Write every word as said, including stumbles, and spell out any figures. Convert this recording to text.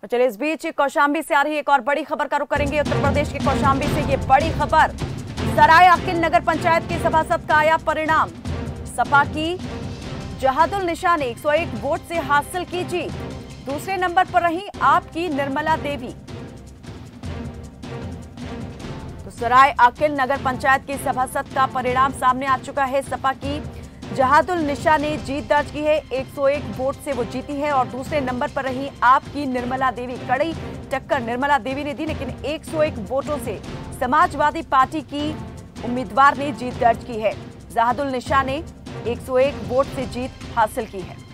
तो चलिए इस बीच कौशाम्बी से आ रही एक और बड़ी खबर का रुख करेंगे। उत्तर प्रदेश के कौशाम्बी से ये बड़ी खबर, सराय अकिल नगर पंचायत के सभासद का आया परिणाम। सपा की जहादुल निशा ने एक सौ एक वोट से हासिल की जीत। दूसरे नंबर पर रही आपकी निर्मला देवी। तो सराय अकिल नगर पंचायत के सभासद का परिणाम सामने आ चुका है। सपा की जहादुल निशा ने जीत दर्ज की है, एक सौ एक वोट से वो जीती है और दूसरे नंबर पर रही आपकी निर्मला देवी। कड़ी टक्कर निर्मला देवी ने दी, लेकिन एक सौ एक वोटों से समाजवादी पार्टी की उम्मीदवार ने जीत दर्ज की है। जहादुल निशा ने एक सौ एक वोट से जीत हासिल की है।